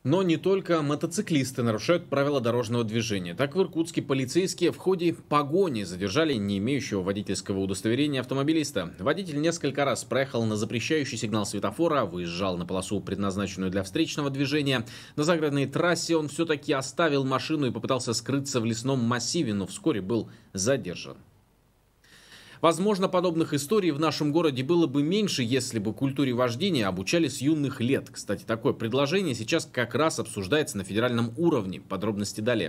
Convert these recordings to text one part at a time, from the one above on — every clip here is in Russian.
Но не только мотоциклисты нарушают правила дорожного движения. Так в Иркутске полицейские в ходе погони задержали не имеющего водительского удостоверения автомобилиста. Водитель несколько раз проехал на запрещающий сигнал светофора, выезжал на полосу, предназначенную для встречного движения. На загородной трассе он все-таки оставил машину и попытался скрыться в лесном массиве, но вскоре был задержан. Возможно, подобных историй в нашем городе было бы меньше, если бы культуре вождения обучали с юных лет. Кстати, такое предложение сейчас как раз обсуждается на федеральном уровне. Подробности далее.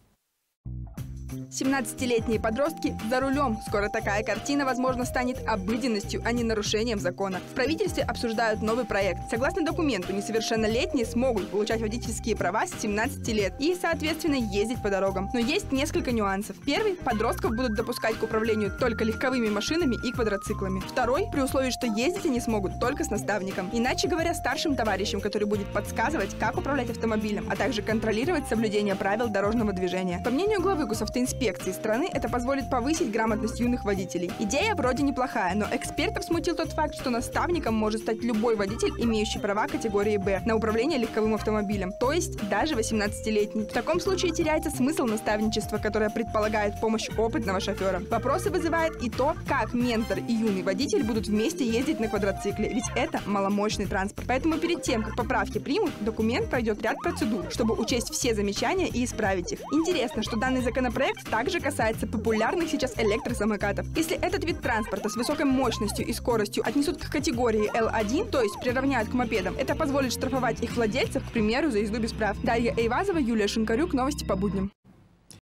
17-летние подростки за рулем. Скоро такая картина, возможно, станет обыденностью, а не нарушением закона. В правительстве обсуждают новый проект. Согласно документу, несовершеннолетние смогут получать водительские права с 17 лет и, соответственно, ездить по дорогам. Но есть несколько нюансов. Первый – подростков будут допускать к управлению только легковыми машинами и квадроциклами. Второй – при условии, что ездить они смогут только с наставником. Иначе говоря, старшим товарищем, который будет подсказывать, как управлять автомобилем, а также контролировать соблюдение правил дорожного движения. По мнению главы госавтоинспекции страны, это позволит повысить грамотность юных водителей. Идея вроде неплохая, но экспертов смутил тот факт, что наставником может стать любой водитель, имеющий права категории «Б» на управление легковым автомобилем, то есть даже 18-летний. В таком случае теряется смысл наставничества, которое предполагает помощь опытного шофера. Вопросы вызывает и то, как ментор и юный водитель будут вместе ездить на квадроцикле, ведь это маломощный транспорт. Поэтому перед тем, как поправки примут, документ пройдет ряд процедур, чтобы учесть все замечания и исправить их. Интересно, что данный законопроект также касается популярных сейчас электросамокатов. Если этот вид транспорта с высокой мощностью и скоростью отнесут к категории L1, то есть приравняют к мопедам, это позволит штрафовать их владельцев, к примеру, за езду без прав. Дарья Эйвазова, Юлия Шинкарюк, новости по будням.